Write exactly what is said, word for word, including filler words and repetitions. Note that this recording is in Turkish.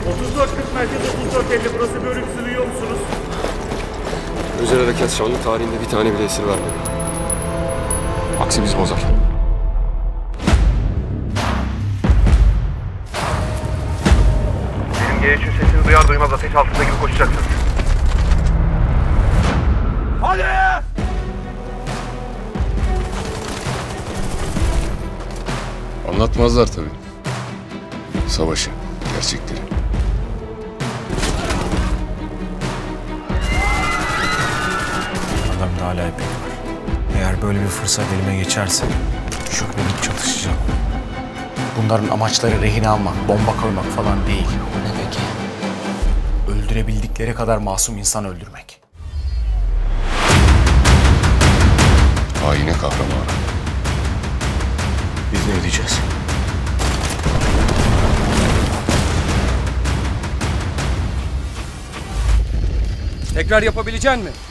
otuz dört kırk merkez otuz dört elli burası görüntüsü duyuyor musunuz? Özel harekat şanlı tarihinde bir tane bile esir vermedi. Aksi bizi bozar. Benim G üçün sesini duyar duymaz ateş altında gibi koşacaksınız. Hadi! Anlatmazlar tabii. Savaşı, gerçekleri. Adamda hala epey var. Eğer böyle bir fırsat elime geçerse şükredip çatışacağım. Bunların amaçları rehin almak, bomba koymak falan değil. Ne peki? Öldürebildikleri kadar masum insan öldürmek. Haine kahramanı. Biz ne edeceğiz? Tekrar yapabilecek misin?